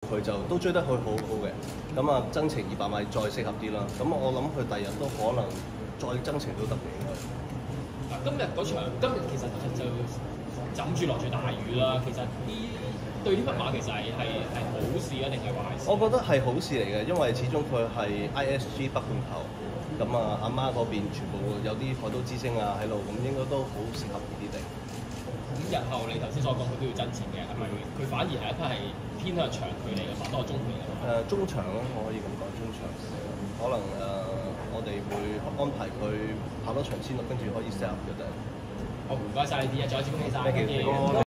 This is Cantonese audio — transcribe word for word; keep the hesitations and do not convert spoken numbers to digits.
佢就都追得佢好好嘅。咁啊，增程二百米再適合啲啦。咁我諗佢第日都可能再增程都得嘅應該。 嗱，今日嗰場，今日其實就枕住落住大雨啦。其實呢對呢匹馬其實係係係好事啊，定係壞事？ 我覺得係好事嚟嘅，因為始終佢係 I S G 北半球，咁啊阿媽嗰邊全部有啲海島之星啊喺度，咁應該都好適合呢啲地。 咁日後你頭先所講佢都要增程嘅，係咪佢反而係一匹係偏向長距離嘅馬，多過中距離嘅馬？ 誒、中長咯，我可以咁講，中長。可能誒、呃，我哋會安排佢跑多場先咯，跟住可以 set up 嘅。 好，唔該晒你啲啊，再一次恭喜晒。 Thank you.